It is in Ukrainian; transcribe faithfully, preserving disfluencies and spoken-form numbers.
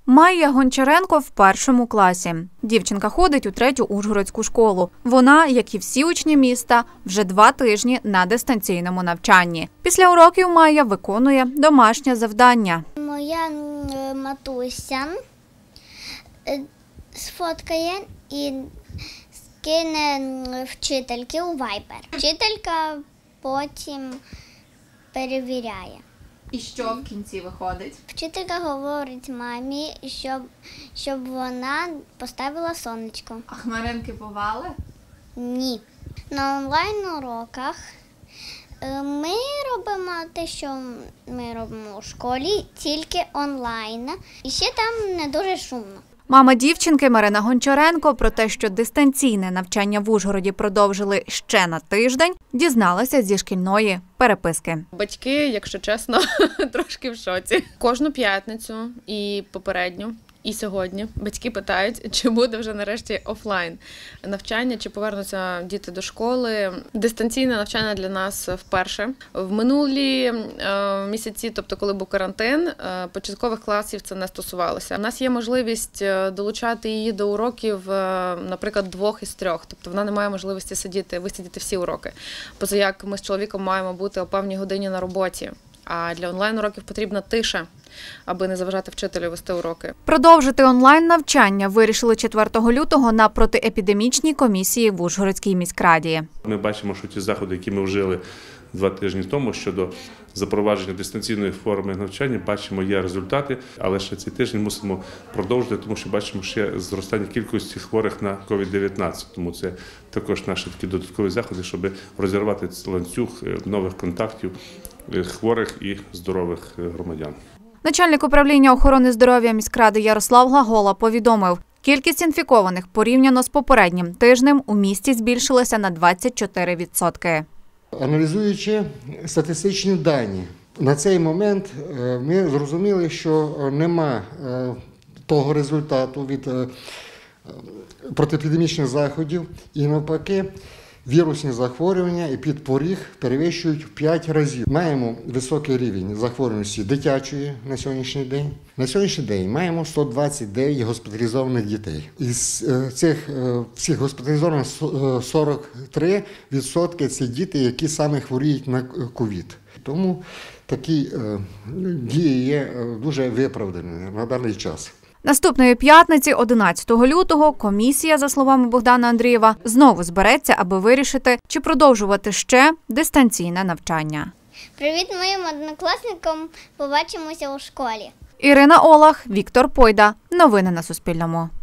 Майя Гончаренко в першому класі. Дівчинка ходить у третю ужгородську школу. Вона, як і всі учні міста, вже два тижні на дистанційному навчанні. Після уроків Майя виконує домашнє завдання. Моя матуся сфоткає і скине вчительки у вайбер. Вчителька потім перевіряє. І що в кінці виходить? Вчителька говорить мамі, щоб, щоб вона поставила сонечко. А хмаринки бували? Ні. На онлайн-уроках ми робимо те, що ми робимо у школі, тільки онлайн. І ще там не дуже шумно. Мама дівчинки Марина Гончаренко про те, що дистанційне навчання в Ужгороді продовжили ще на тиждень, дізналася зі шкільної переписки. Батьки, якщо чесно, трошки в шоці. Кожну п'ятницю і попередню, і сьогодні батьки питають, чи буде вже нарешті офлайн навчання, чи повернуться діти до школи. Дистанційне навчання для нас вперше. В минулі місяці, тобто коли був карантин, початкових класів це не стосувалося. У нас є можливість долучати її до уроків, наприклад, двох із трьох. Тобто вона не має можливості сидіти, висидіти всі уроки. Поза як ми з чоловіком маємо бути о певній годині на роботі. А для онлайн-уроків потрібна тиша, аби не заважати вчителю вести уроки. Продовжити онлайн-навчання вирішили четвертого лютого на протиепідемічній комісії в Ужгородській міськраді. Ми бачимо, що ті заходи, які ми вжили два тижні тому щодо запровадження дистанційної форми навчання, бачимо, є результати, але ще цей тиждень мусимо продовжити, тому що бачимо ще зростання кількості хворих на ковід дев'ятнадцять. Тому це також наші такі додаткові заходи, щоб розірвати ланцюг нових контактів хворих і здорових громадян. Начальник управління охорони здоров'я міськради Ярослав Глагола повідомив, кількість інфікованих порівняно з попереднім тижнем у місті збільшилася на двадцять чотири відсотки. Аналізуючи статистичні дані, на цей момент ми зрозуміли, що нема того результату від протиепідемічних заходів і навпаки вірусні захворювання і підпоріг перевищують в п'ять разів. Маємо високий рівень захворюваності дитячої на сьогоднішній день. На сьогоднішній день маємо сто двадцять дев'ять госпіталізованих дітей. Із цих всіх госпіталізованих сорок три відсотки – це діти, які саме хворіють на ковід. Тому такі дії є дуже виправданими на даний час. Наступної п'ятниці, одинадцятого лютого, комісія, за словами Богдана Андрієва, знову збереться, аби вирішити, чи продовжувати ще дистанційне навчання. Привіт моїм однокласникам, побачимося у школі. Ірина Олах, Віктор Пойда. Новини на Суспільному.